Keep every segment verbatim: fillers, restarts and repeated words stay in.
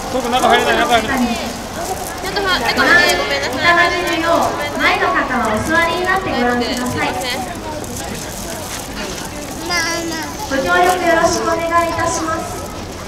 僕中入れない、中入れない。 ちょっとは、中までごめんなさい。いただけるよう、前の方はお座りになってご覧ください。ご協力よろしくお願いいたします。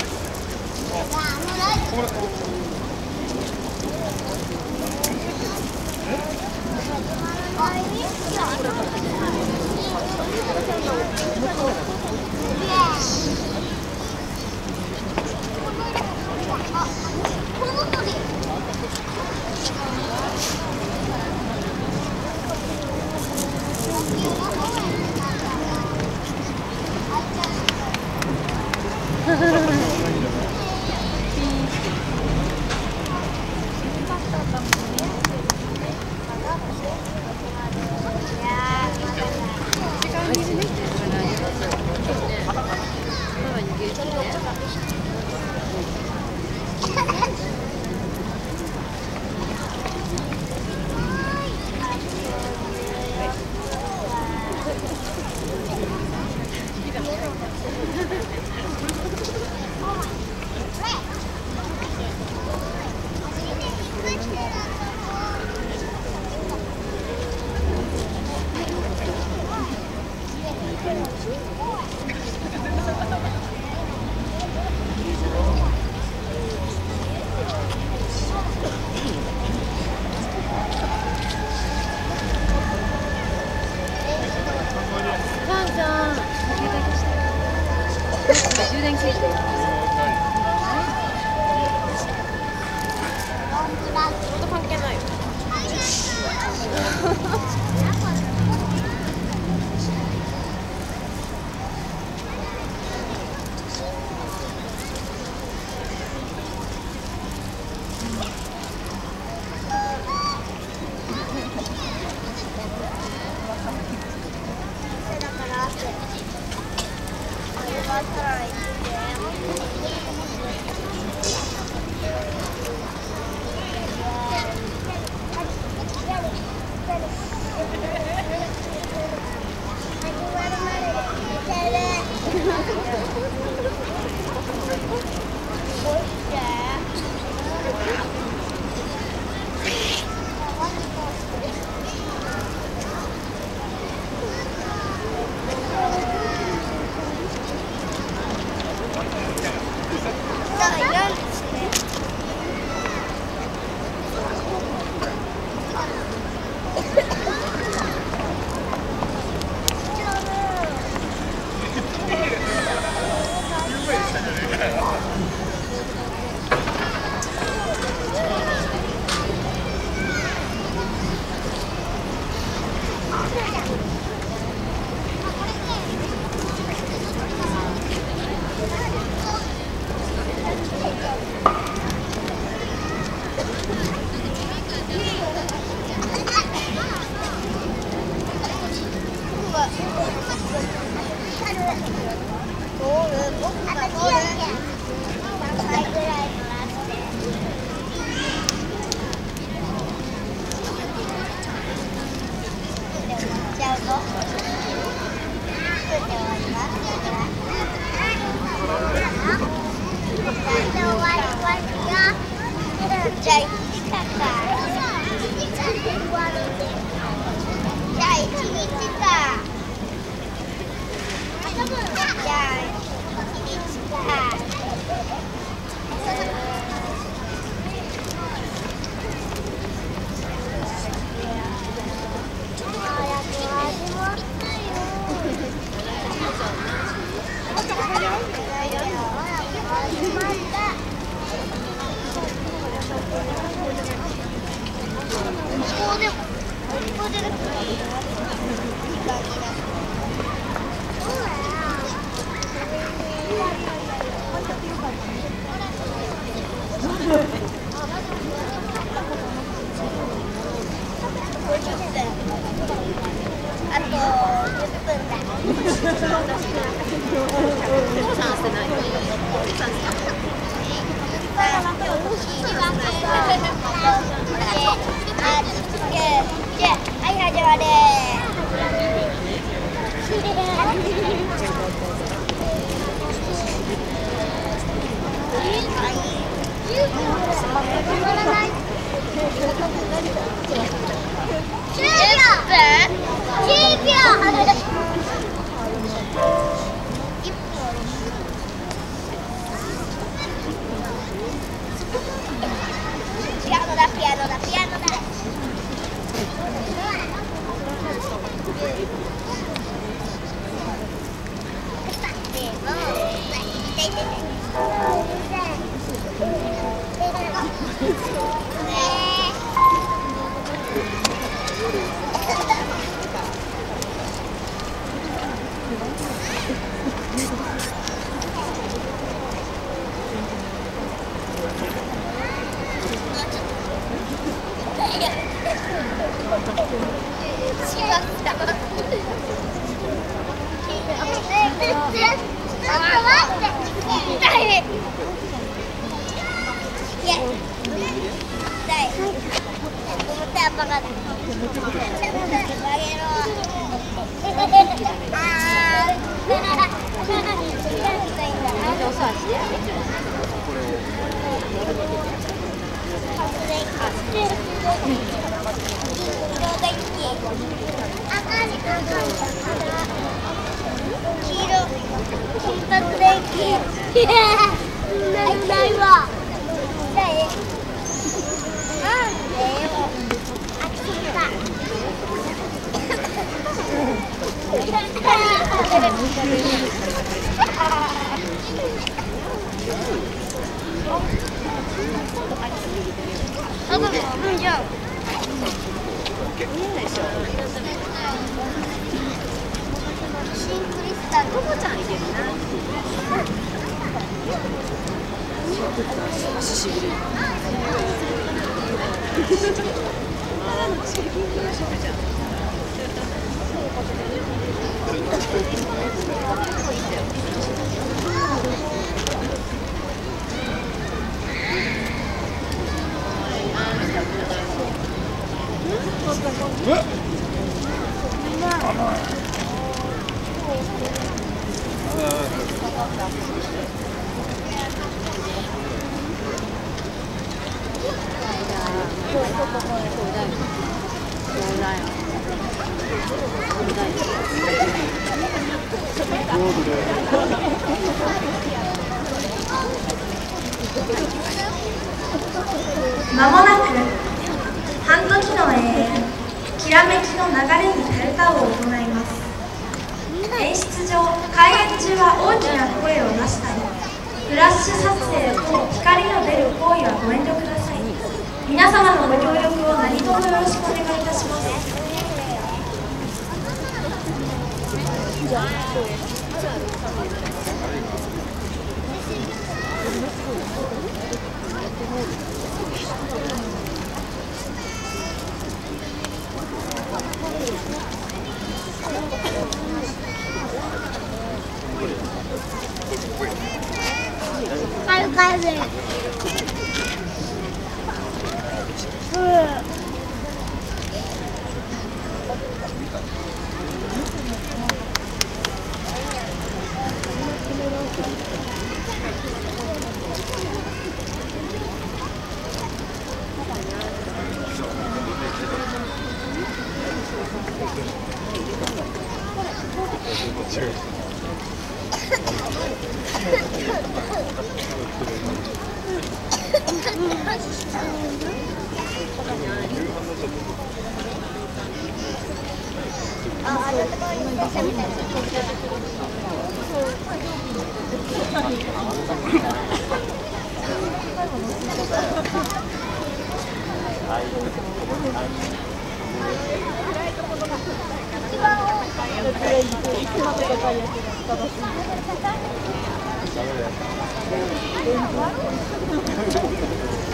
充電切って。本当関係ないよ。 はい。 ピアノだ、ピアノだ、ピアノだ。ないわ。あとで、うんじゃん。シンクリスタル。ココちゃんいけるな。足しびれる。 まもなく半時の永遠、きらめきの流れにたるたを行います。演出上、開演中は大きな声を出したり、フラッシュ撮影と光の出る行為はご遠慮ください。皆様のご協力を何卒よろしくお願いいたします。 ダメだよ。